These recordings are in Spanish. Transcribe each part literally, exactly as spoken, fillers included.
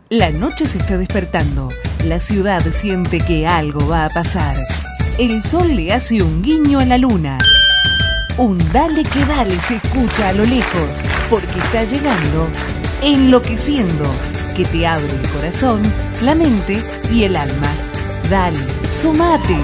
La noche se está despertando. La ciudad siente que algo va a pasar. El sol le hace un guiño a la luna. Un dale que dale se escucha a lo lejos, porque está llegando Enloqueciendo, que te abre el corazón, la mente y el alma. Dale, sumate.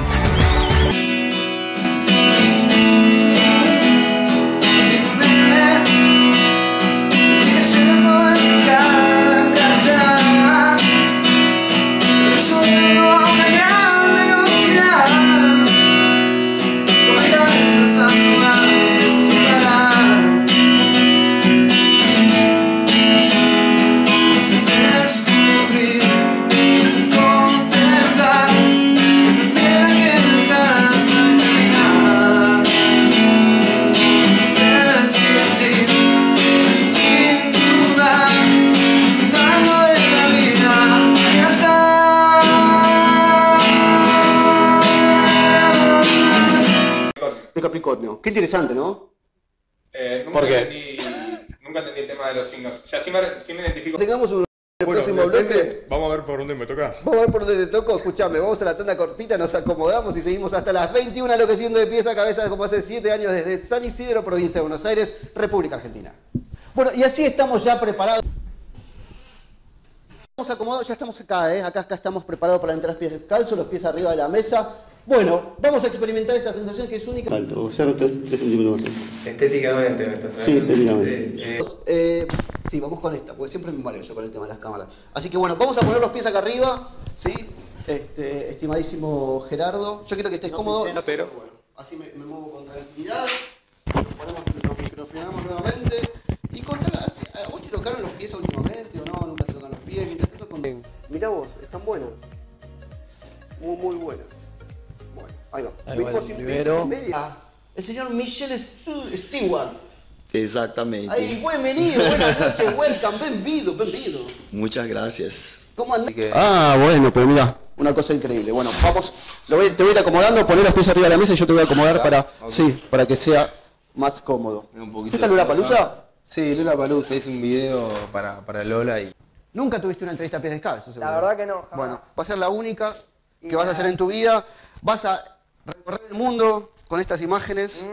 Capricornio. Qué interesante, ¿no? Eh, nunca, ¿Por qué? entendí, nunca entendí el tema de los signos. O sea, sí me, sí me identifico. Tengamos un Bueno, próximo bloque. vamos a ver por dónde me tocas. Vamos a ver por dónde te toco. Escuchame, vamos a la tanda cortita, nos acomodamos y seguimos hasta las veintiuna, enloqueciendo de pies a cabeza, como hace siete años desde San Isidro, provincia de Buenos Aires, República Argentina. Bueno, y así estamos ya preparados. Estamos acomodados, ya estamos acá, ¿eh? Acá, acá estamos preparados para entrar pies descalzos, los pies arriba de la mesa. Bueno, vamos a experimentar esta sensación que es única. Alto, observa tres centímetros. Estéticamente me estás hablando. Sí, estéticamente. Sí, eh. Eh, sí, vamos con esta, porque siempre me mareo yo con el tema de las cámaras. Así que bueno, vamos a poner los pies acá arriba, ¿sí? Este, estimadísimo Gerardo, yo quiero que estés No, cómodo. piscina, pero... Bueno, así me, me muevo con tranquilidad. Nos ponemos, nos microfonamos nuevamente. Y contame, ¿a vos te tocaron los pies últimamente o no? ¿Nunca te tocan los pies? Mientras te tocan... Mirá vos, están buenas. Muy, muy buenas. Bueno, ahí va. Ahí Venimos va el sin- primero. venimos sin media. El señor Michel Stu- Stewart. Exatamente. Ay, bienvenido, buenas noches, welcome, bienvenido, bienvenido. Muchas gracias. ¿Cómo andás? que- Ah, bueno, pero mira, una cosa increíble. Bueno, vamos, lo voy- te voy a ir acomodando, poner los pies arriba de la mesa y yo te voy a acomodar para, sí, para que sea más cómodo. Un poquito ¿Fuiste a de Lollapalooza? cosa. Sí, Lollapalooza, hice un video para, para Lola y... Nunca tuviste una entrevista a pies descalzos, seguro. La verdad que no, jamás. Bueno, va a ser la única que vas a hacer en tu vida. Vas a recorrer el mundo con estas imágenes.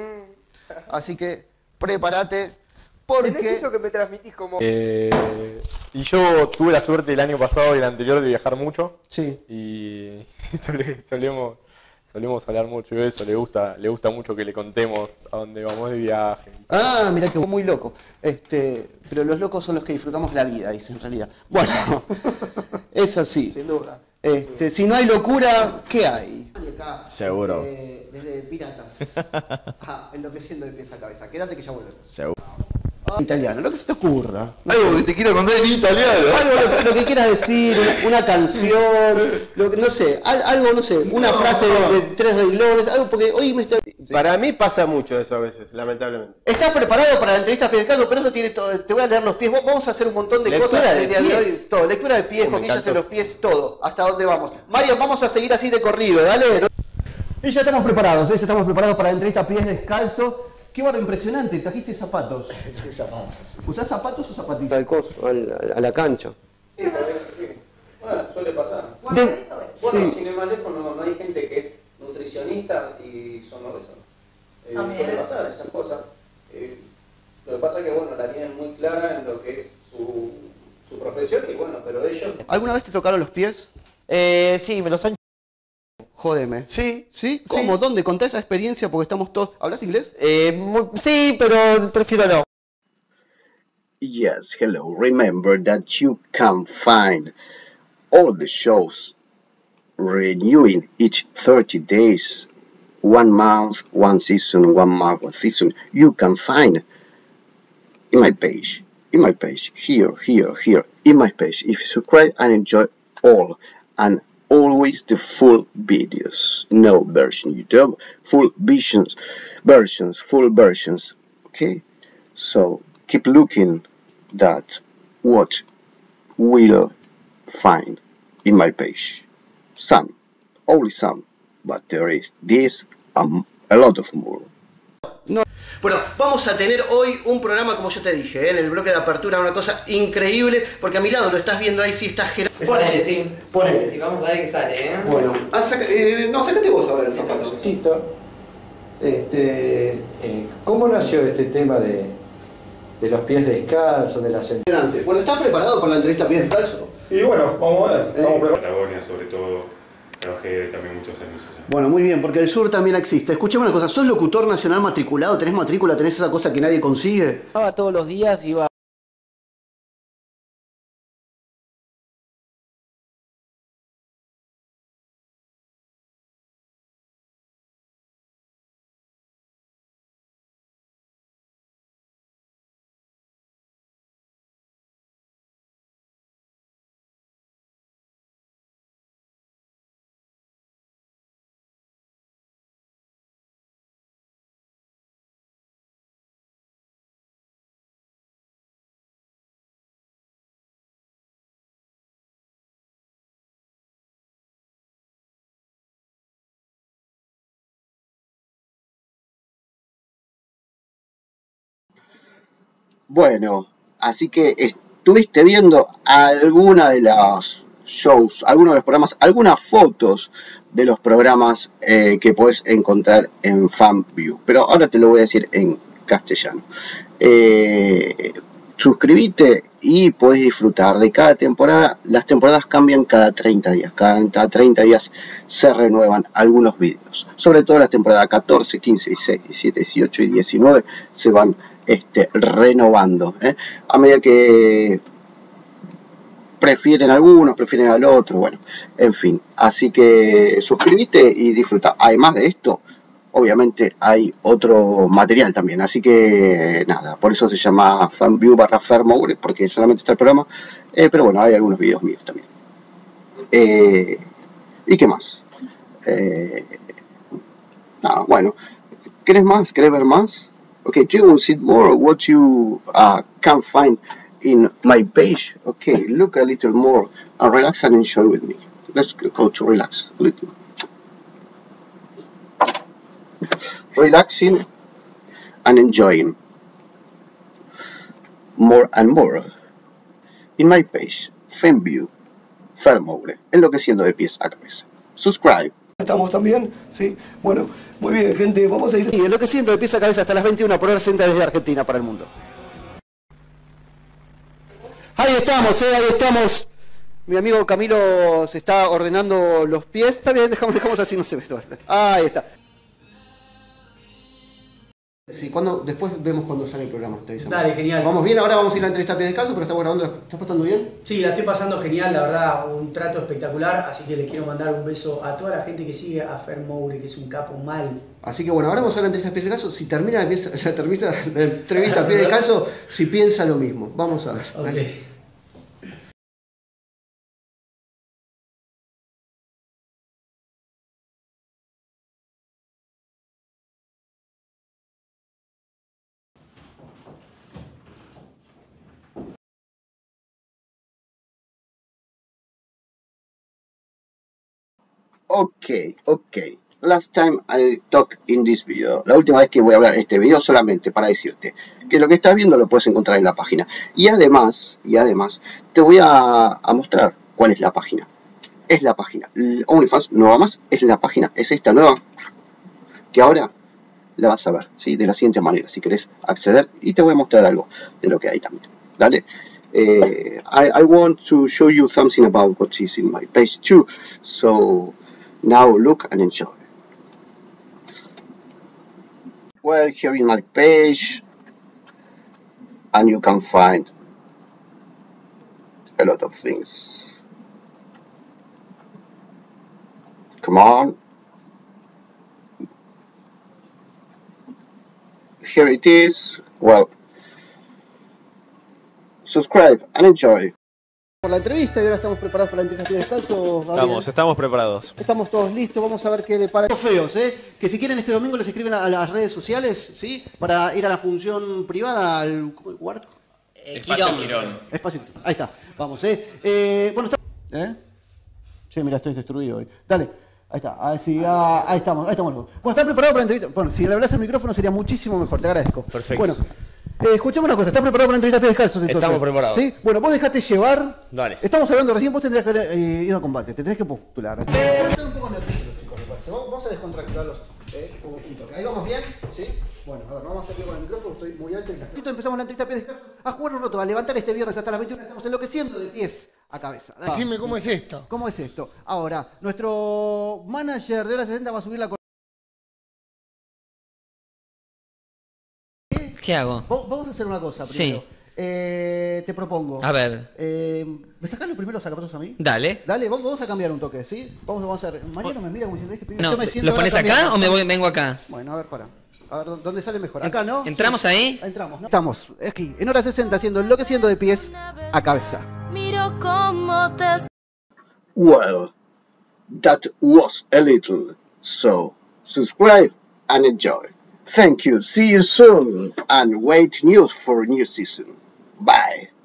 Así que prepárate, porque... ¿Tenés eso que me transmitís como...? Eh, y yo tuve la suerte el año pasado y el anterior de viajar mucho. Sí. Y sole- solemos, solemos hablar mucho de eso. Le gusta, le gusta mucho que le contemos a dónde vamos de viaje. Ah, mira que muy loco. Este, pero los locos son los que disfrutamos la vida, dice en realidad. Bueno, es así. Sin duda. Este, si no hay locura, ¿qué hay? Acá, Seguro. Desde, desde Piratas. Ajá, enloqueciendo de pies a cabeza. Quédate que ya volvemos. Seguro. Ah, italiano, lo que se te ocurra. Algo que te quiero contar en italiano. Algo, lo, lo que quieras decir, una, una canción, lo que, no sé, al- algo, no sé, una frase de, de tres renglones, algo, porque hoy me está... Para mí pasa mucho eso a veces, lamentablemente. ¿Estás preparado para la entrevista pies descalzos? Pero eso tiene todo, te voy a leer los pies, vamos a hacer un montón de Lectura cosas de el día de hoy, pies. todo, lectura de pies, Oh, me coquillas en encantó. los pies, todo, hasta dónde vamos. Mario, vamos a seguir así de corrido, dale. Y ya estamos preparados, ¿eh? Ya estamos preparados para la entrevista pies descalzos. Qué barro impresionante, trajiste zapatos. Trajiste zapatos. ¿Usás zapatos o zapatitos? Al coso, al- a la cancha. Sí, sí. Bueno, suele pasar. De- Bueno, sí. sin ir más lejos, no, no hay gente que es nutricionista y son obesos. Eh, También. suele pasar esas cosas. Eh, lo que pasa es que, bueno, la tienen muy clara en lo que es su, su profesión y, bueno, pero ellos... ¿Alguna vez te tocaron los pies? Eh, sí, me los han... Jódeme. Sí. ¿Sí? ¿Cómo? ¿Dónde? Contá esa experiencia porque estamos todos... ¿Hablas inglés? Eh, mu- sí, pero prefiero no. Yes, hello. Remember that you can find all the shows renewing each thirty days, one month, one season, one month, one season. You can find in my page, in my page, here, here, here, in my page. If you subscribe and enjoy all, and always the full videos, no version YouTube, full visions, versions, full versions. Okay, so keep looking that what will find in my page. Some, only some, but there is this um, a lot of more. Bueno, vamos a tener hoy un programa, como yo te dije, ¿eh? En el bloque de apertura, una cosa increíble, porque a mi lado lo estás viendo ahí, sí, está Gerardo. Ponele, sí. Ponele. Sí, vamos a ver qué sale, ¿eh? Bueno, ah, saca, eh, no, sacate vos ahora el zapato. Tito, este, eh, ¿cómo nació este tema de, de los pies descalzos, de la sentadilla? Bueno, ¿estás preparado para la entrevista pies descalzos? Y bueno, vamos a ver. Eh. Vamos a preparar. Patagonia, sobre todo, trabajé también muchos años allá. Bueno, muy bien, porque el sur también existe. Escuchame una cosa, ¿sos locutor nacional matriculado? ¿Tenés matrícula? ¿Tenés esa cosa que nadie consigue? Estaba todos los días, iba... Bueno, así que estuviste viendo alguna de las shows, algunos de los programas, algunas fotos de los programas eh, que puedes encontrar en FanView. Pero ahora te lo voy a decir en castellano. Eh, suscríbete y puedes disfrutar de cada temporada. Las temporadas cambian cada treinta días. Cada treinta días se renuevan algunos vídeos. Sobre todo las temporadas catorce, quince, dieciséis, diecisiete, dieciocho y diecinueve se van Este, renovando, ¿eh? A medida que prefieren algunos, prefieren al otro, bueno, en fin, así que suscríbete y disfruta. Además de esto, obviamente hay otro material también, así que nada, por eso se llama FanView barra Fermoure, porque solamente está el programa, eh, pero bueno, hay algunos videos míos también. Eh, ¿Y qué más? Eh, nada, bueno, ¿querés más? ¿Querés ver más? Okay, do you want to see more of what you uh, can find in my page? Okay, look a little more and relax and enjoy with me. Let's go to relax a little. Relaxing and enjoying more and more in my page, FanView, Fermoure, enloqueciendo de pies a cabeza. Subscribe. Estamos también, sí. Bueno, muy bien, gente, vamos a ir. Y enloqueciendo de pies a cabeza hasta las veintiuna por hora sesenta desde Argentina para el mundo. Ahí estamos, eh, ahí estamos. Mi amigo Camilo se está ordenando los pies. Está bien, dejamos, dejamos así, no se ve. Ahí está. Sí, cuando, después vemos cuando sale el programa. Te avisamos. Dale, genial. Vamos bien, ahora vamos a ir a la entrevista a pies descalzos, pero estamos grabando. ¿Estás pasando bien? Sí, la estoy pasando genial, la verdad, un trato espectacular, así que les quiero mandar un beso a toda la gente que sigue a Fermoure, que es un capo mal. Así que bueno, ahora vamos a la entrevista a pies descalzos. Si termina la, pieza, la, entrevista, la entrevista a pies descalzos, si piensa lo mismo. Vamos a ver. Okay. Ok, ok. Last time I talked in this video. La última vez que voy a hablar en este video solamente para decirte que lo que estás viendo lo puedes encontrar en la página. Y además, y además, te voy a, a mostrar cuál es la página. Es la página. OnlyFans, no va más, es la página. Es esta nueva que ahora la vas a ver, ¿sí? De la siguiente manera, si querés acceder. Y te voy a mostrar algo de lo que hay también. Dale. Eh, I, I want to show you something about what is in my page too. So now look and enjoy. Well, here in my page, and you can find a lot of things. Come on. Here it is. Well, subscribe and enjoy. Por la entrevista y ahora estamos preparados para la entrevista de descanso. Estamos, estamos preparados. Estamos todos listos, vamos a ver qué depara. Los feos, ¿eh? Que si quieren este domingo les escriben a las redes sociales, ¿sí? Para ir a la función privada al lugar. Eh, Espacio Quirón. Espacio Quirón. Ahí está, vamos, ¿eh? eh bueno, está... ¿Eh? Che, mira, estoy destruido hoy. Dale. Ahí está, ahí, sí, ah, ahí estamos, ahí estamos. Bueno, ¿estás preparado para la entrevista? Bueno, si le hablas al micrófono sería muchísimo mejor, te agradezco. Perfecto. Bueno, eh, escuchame una cosa, ¿estás preparado para la entrevista a pies descalzos? Entonces? Estamos preparados. ¿Sí? Bueno, vos dejate llevar. Dale. Estamos hablando recién, vos tendrías que haber eh, ido a combate, te tenés que postular. Están un poco nerviosos los chicos, me parece. Vamos a descontracturarlos eh, un poquito. ¿Ahí vamos bien? ¿Sí? Bueno, a ver, vamos a hacer con el micrófono, estoy muy alto. Y empezamos la entrevista a pies descalzos a jugar un rato, a levantar este viernes hasta las veintiuna, estamos enloqueciendo de pies a cabeza. Ah, Decime cómo es esto. ¿Cómo es esto? Ahora, nuestro manager de hora sesenta va a subir la... ¿Qué hago? Vamos a hacer una cosa primero. Sí. Eh, te propongo. A ver. Eh, ¿Me sacás los primeros zapatos a mí? Dale. Dale, vamos, vamos a cambiar un toque, ¿sí? Vamos, vamos a hacer. Mariano me mira como diciendo, este No, yo me siento ¿los ahora pones cambiando. acá o me voy, vengo acá? Bueno, a ver, para. A ver, ¿dónde sale mejor? Acá, ¿no? ¿Entramos Sí. ahí? Entramos, ¿no? Estamos aquí, en hora sesenta, haciendo enloqueciendo de pies a cabeza. Miro cómo te... Well, that was a little. So, subscribe and enjoy. Thank you. See you soon. And wait news for new season. Bye.